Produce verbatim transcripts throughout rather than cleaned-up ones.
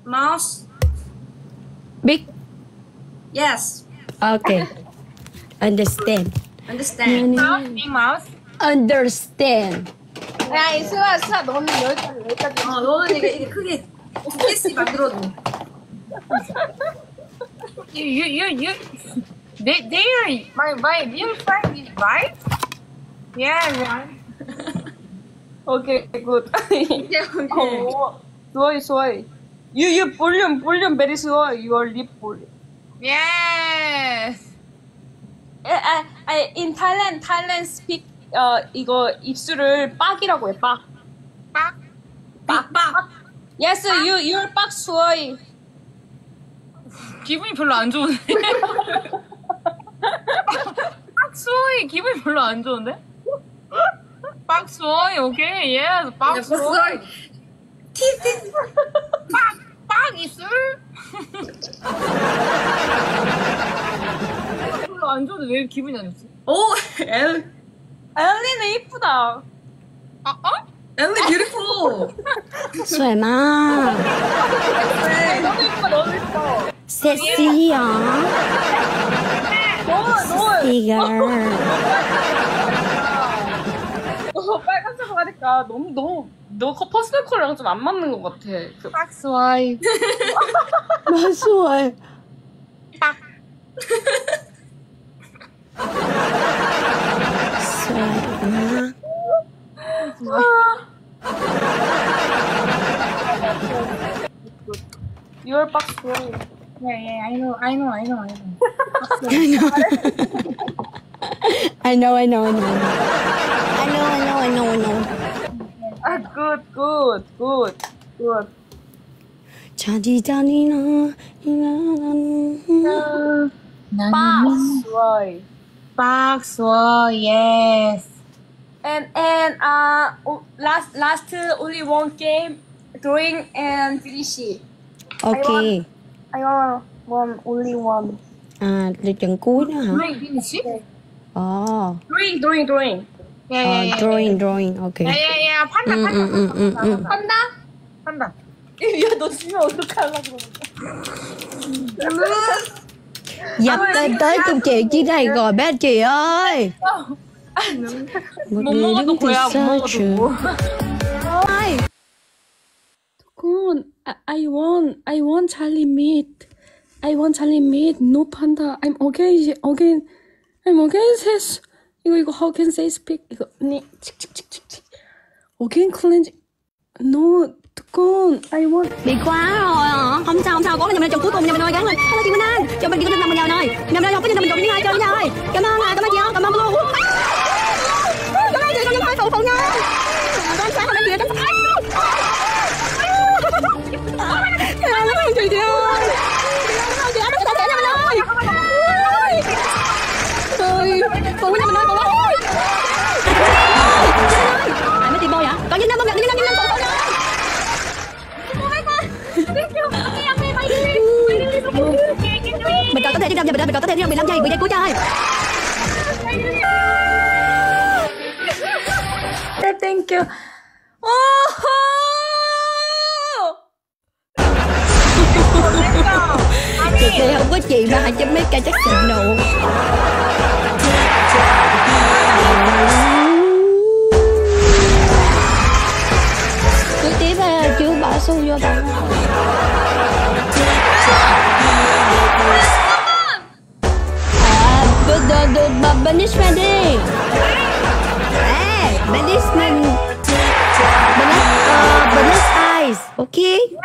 Mouse. Big. Yes. Okay. Understand. Understand. Mouse, big mouse. Understand. 야, 이 수아, 수아, 너는 여기까지, 여기까지. 어, 너는 이게, 이게 크게 스페이스 만들어줘. You, you, you, you. They, they are my, my real friend, is right? Yeah, right. Okay, good. 오케이, 오케이. Oh, soy, soy. You, you volume, volume very slow. Your lip volume. Yes. I, I, in Thailand, Thailand speak. 어 이거 입술을 빡이라고 해. 빡. 빡. 빡, 빡. Yes, you, you're 빡 soy. 기분이 별로 안 좋은데. 빡소이 기분이 별로 안 좋은데? 빡소이 오케이 예 빡소이. 티티. 빡, 빡 입술. 별로 안 좋은데 왜 기분이 안 좋지? 오, 엘, 엘리는 이쁘다. 아 어? 엘리 뷰티풀. สวยมาก 너무 이뻐, 너무 이뻐. 섹시야. 너, 너, 섹시가. 너 빨간색 하니까 너무, 너무, 너 퍼스널 컬러랑 좀 안 맞는 것 같아. 그, 빡소이. มาสวย 빡. สวยมาก You're 빡 soy. Yeah yeah I know I know I know I know. I know I know I know I know I know I know I know Ah, good, good, good, good. 자디 자디나 빡 soy. 빡소이 yes. And and uh oh, last last uh, only one game drawing and finish. โอเค I want one only one. อ่าลtrận cuối nữa hả Drawing finish? 어 Drawing drawing drawing. Yeah 어 yeah yeah. drawing drawing 오케이 야야야 판다 판다 응응응응응 한다? 판다. 야 너 지금 어떡하려고 그러는 dập tới tới công chuyện chi này rồi bé chị ơi một 못 người 먹어도 đứng từ 고야 못 xa 먹어도 trường 고. ơi Kun, I, I want, I want Charlie meat. I want Charlie meat. No panda. I'm okay. Okay. I'm okay. Says 이거 이거 how can say speak 이거 네 칙칙칙칙칙. Okay, cleanse. No, Kun, I want. bị quá rồi hả không sao không sao có nhà mình trong cuối cùng nhà mình ơi gắn lên hello chị Minh Anh cho mình đi có năm mình nhào này nhầm đây không có nhà mình dùng đi hai chơi nha ơi cảm ơn à cảm ơn chị ơi cảm ơn luôn cảm ơn chị cảm ơn hai phụ phụ nha cảm sáng hôm nay chị cảm ơn chị chị ơi cảm ơn chị ơi nó sẽ nhà mình ơi ơi phụ nhà mình ơi phụ ơi ai mới tìm bôi hả còn như năm không nhận như năm như năm phụ phụ nha mình còn có thể đi năm giờ mình còn có thể đi năm mười lăm giây mười giây cuối chơi Thank you. Trực đây không có chị mà cho mấy ca chắc xịn nụ cứ tiếp hay chưa bỏ xu vô tao the the the banishment đi à banishment banish uh, banish eyes ok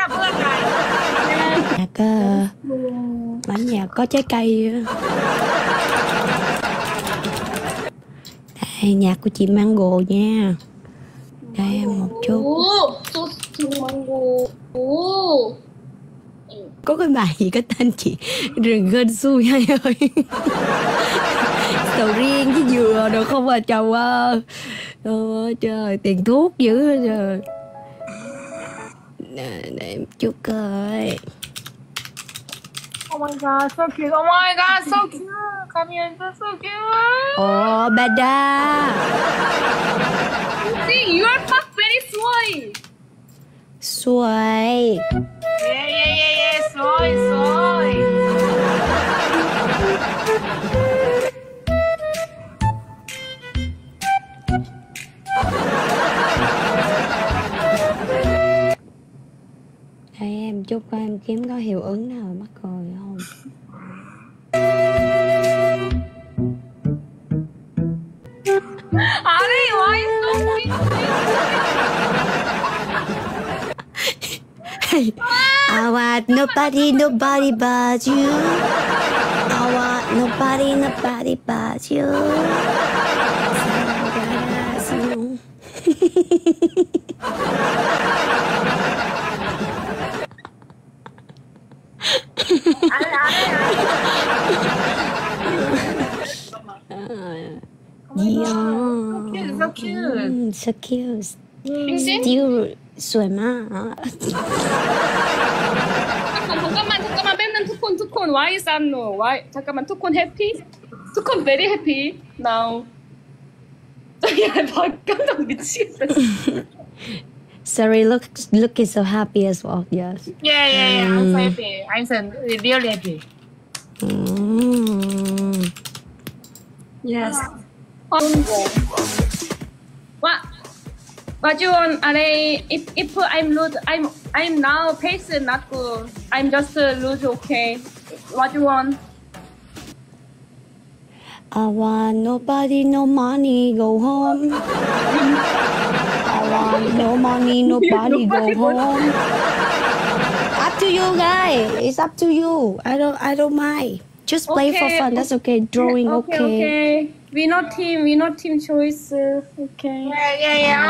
nhạc uh, bản nhạc có trái cây đây nhạc của chị Mango nha đây một chút có cái bài gì có tên chị rừng gân xui hay ơi sầu riêng với dừa được không à chồng ơi trời, trời tiền thuốc dữ hết rồi để, để một chút coi Oh my god, so cute. Oh my god, so cute. Kamian, so cute. ồ bà đa See, you are not very sweet. xuôi Yeah, yeah, yeah, yeah. Soy, soy. Để em chúc coi em kiếm có hiệu ứng nào mắc cười không. 아니, why so sweet? I want nobody, nobody but you. I want nobody, nobody but you. Cute, so cute. So cute. 빙신? Still สวยมาก 잠깐만 잠깐만 뺏는 투콘 투콘 why is that no why 잠깐만 투콘 happy 투콘 very happy now 야 깜짝 미치겠다 Sorry, look, looking so happy as well. Yes. Yeah, yeah, yeah. I'm so happy. I'm so really happy. Mm. Yes. What? What you want? Are if if I'm lose, I'm I'm now pace not good. I'm just lose. Okay. What you want? I want nobody, no money, go home. I want no money, nobody, go home. Up to you guys. It's up to you. I don't, I don't mind. Just play for Okay. fun. That's okay. Drawing, Okay. okay. Okay. We not team. We not team choice. Okay. Yeah, yeah, yeah.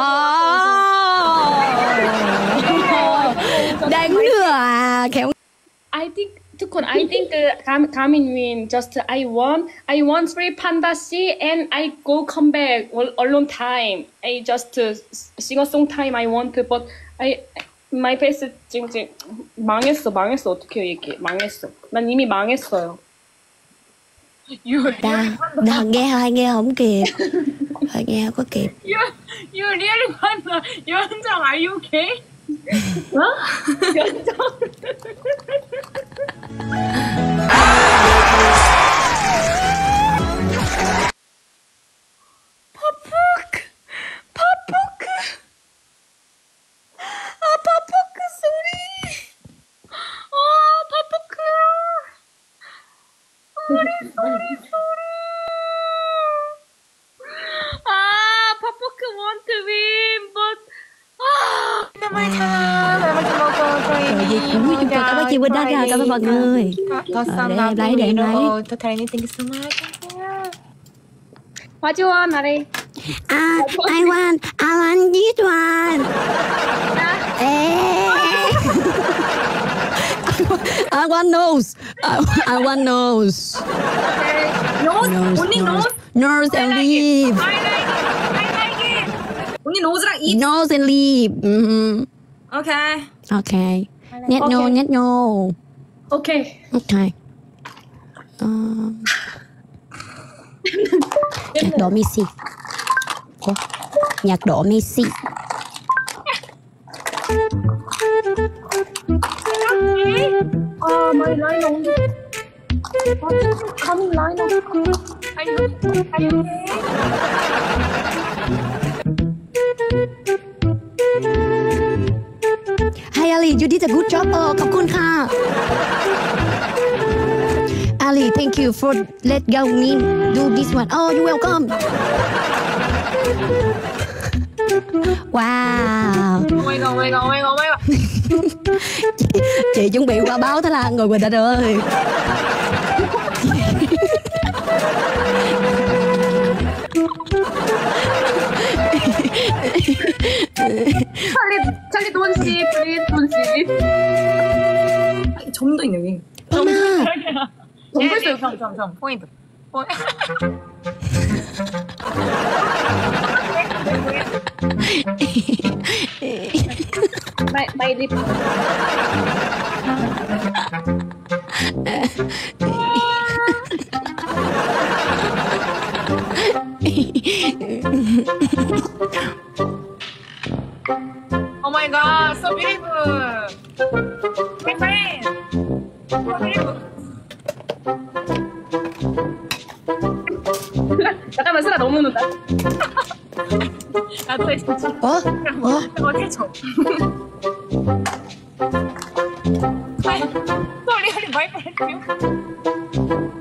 Oh. Đáng lừa à. Khéo. I thinkทุกคน I think uh, Kam- Kamin win just I won I won three panda C and I go come back all, alone time I just uh, sing a song time I want to but I my face 지금 지금 망했어 망했어 어떻게 해요 이게 망했어 난 이미 망했어요 You, Đang, đang nghe hai nghe không kịp. Hai nghe không có kịp. you, you really wanna, 연정, are you okay? 아 파포크 want to win but 정말 참, 잘 먹어, 저희. Rồi gì cũng chúc cho các bác chị Quỳnh đã ra. Cảm ơn mọi người. 더 Ờ, 쌈 để 나고 em lấy, để em lấy. 위로 더 다행히 thank you so much. what you want 아래 Ah, I want, I want this one. Eh. I want nose. I, I want nose. Nose? Nose, Only nose. nose? Nose and lip. I like it, I like it. Only nose랑 입? Nose and lip. Mm-hmm. Okay. Okay. Nhét Okay. nhô, nhét nhô. okay Okay. Um, nhạc độ Messi. Ủa? Nhạc độ Messi. 아 my line only coming line only Are you, are you okay? Hi Ali, you did a good job. Oh, ขอบคุณค่ะ Ali, thank you for let go me do this one. Oh, you're welcome. Wow. Oh my god, oh my god, oh my god, oh my god. chị, chị chuẩn bị qua báo Thái Lan rồi Quỳnh Anh ơi. 찰리 찰리 돈씨 please 돈씨 점도 있네, 여기. 어머. 네, 네, 점, 점, 점. 포인트. 포인트. my my lip Oh my god, so beautiful. 잠깐만 슬아 너무 웃는다. 나도 해 진짜. 어? 어? 어 해줘. Sorry, sorry, my friend.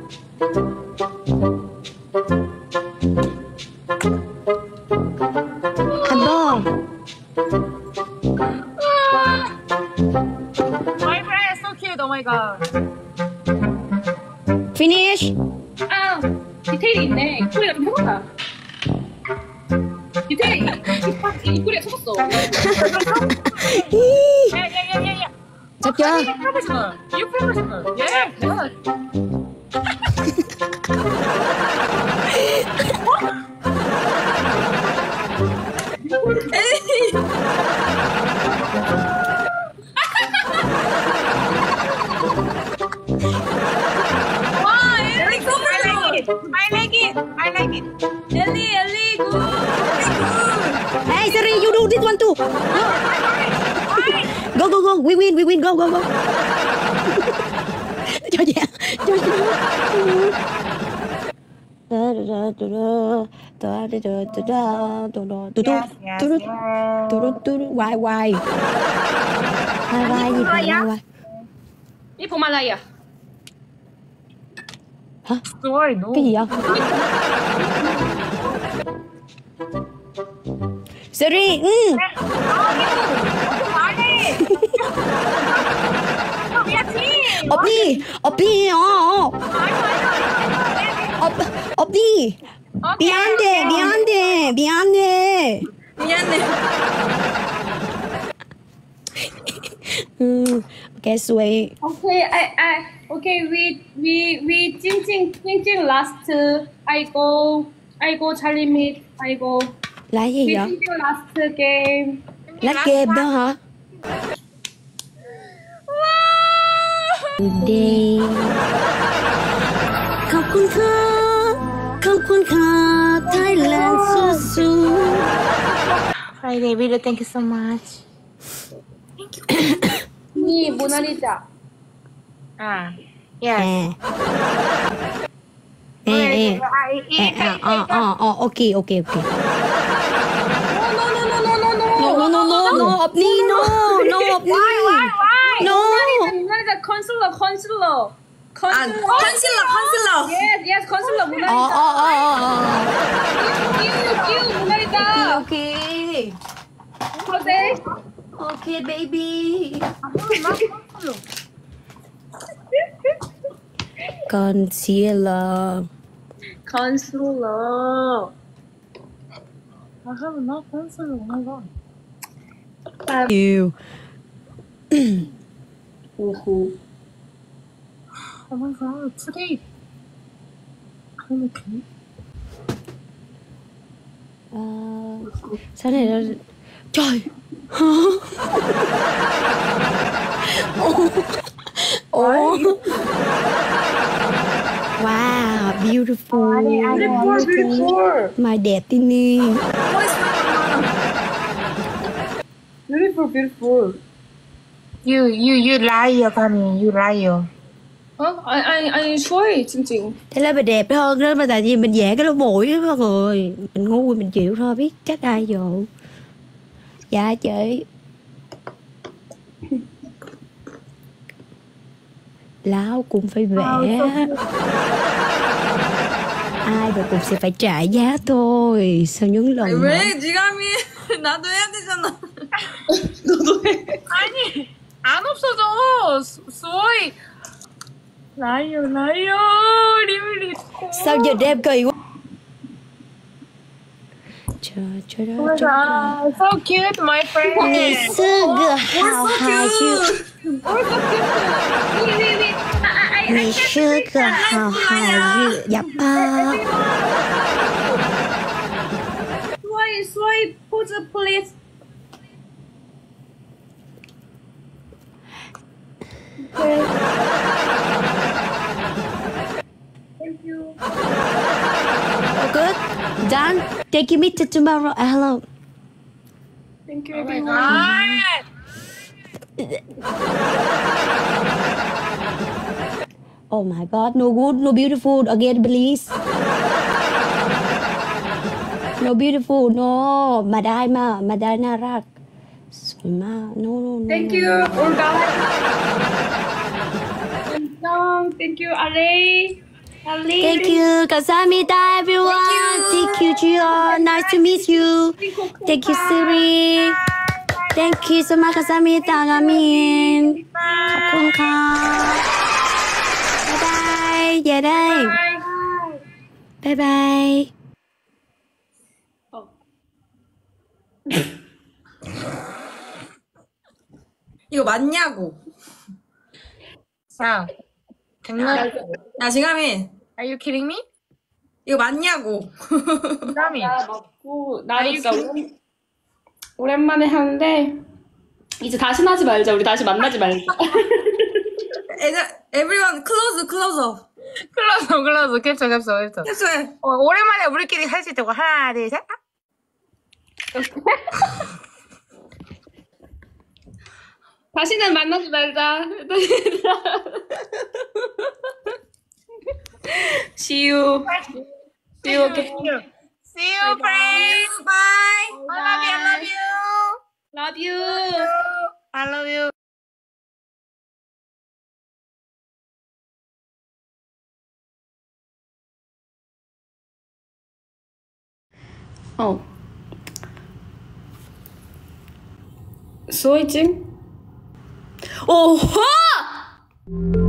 한번 My friend is so cute. Oh my god. finish. 아 디테일이 있네. 입꼬리가 좀 해봤다. 디테일이 이- 입꼬리가 쳐졌어. 야야야야야. 잡죠? 프로페셔널. You professional. Yeah. 대단하지. 와, 엘리 so I like it. I like it. I like it. 엘리, 엘리 굿. Hey Siri, you do this one too. Go go go, we win, we win, go go go. Cho chị, cho chị. Da da da da da da da da da da da da da Yes, da yes, da da da da why why why why gì vậy why why 이 보말라이야. hả Sorry, no. cái gì vậy Siri ừ 말해. 미안해. 오피 오피 어 오피 미안해 미안해 미안해 미안해. 음 cái suy Okay, I, I, okay, we, we, we, 찡찡, 찡찡 last. I go, I go Charlie meet. I go. là gì We vậy 찡찡 last game. lá kem đó hả điขอบคุณค่ะขอบคุณค่ะ Thailandสู้ๆ Friday, video, thank you so much. 이 모나리자. Ah, แอ yes. แอแอแออ๋ออ๋ออ๋อโอเคโอเคโอเค No, no, no, no, no, no, no. no no no no อบนี่ no no อบนี่ no 모나리자, 모나리자, 컨실러, 컨실러. 아, 컨실러, 컨실러. Yes, yes, 컨실러, อ๋อ 모나리자. อ๋ออ๋ออ๋อ You, you, 모나리자. โอเค Jose. โอเค baby concealer 컨실러. I have no consil러. Oh my god. you 오호. Oh my god, today. I'm okay. Ờ, sao này là trời Ồ. Ồ. Wow, beautiful. Beautiful, beautiful. My destiny. Beautiful, beautiful. You, you, you liar, Kami. You liar. 어? 아니, 아니, 아니, 좋아해, 찡찡. Thế là mình đẹp hơn đó mà tại vì mình vẽ cái lỗ mũi đó mọi người. Mình ngu mình chịu thôi, biết trách ai vô. Dạ chị. Lão cũng phải vẽ. Ai rồi cũng sẽ phải trả giá thôi. Sao những lần mà- 왜 지감이 나도 해야 되잖아. 아니, 안 없어져. 소이. 라이어, 라이어. 리밀리. Sao giờ đẹp kỳ quá. Chờ chờ đó chờ đó. Ah, so cute, my friend. 你是个好孩子，你是个好孩子呀吧。 소이, 소이, 포즈, please. Thank you. Oh, good. Done. Take me to tomorrow. Uh, hello. Thank you, everyone. Ah, Oh my god, no good, no beautiful. Again, please. No beautiful, no. มาได้มามาได้น่ารักสวยมาก no no no Thank you, Olga. Thank you, Ali. Ali. Thank you 감사합니다 everyone Thank you Jion Nice to meet you Thank you Siri Thank you so much 감사합니다 가민 ขอบคุณค่ะบ๊ายบายอย่าได้บ๊ายบาย 이거 맞냐고. 야, 장난. 야, 지감이. Are you kidding me? 이거 맞냐고. 땀이. 맞고 나도 진짜 오랜, 오랜만에 하는데 이제 다시 하지 말자. 우리 다시 만나지 말자. 애들, everyone close, close up. 클로즈, 클로즈, 캡처, 캡처, 캡처. 캡처해. 어, 오랜만에 우리끼리 할 수 있다고. 하나, 둘, 셋. 다시는 만나지 말자. See you. See you again. See you, friends. Bye. I love you, Love you. I love you. I love you. 어. 수호이증? 오호!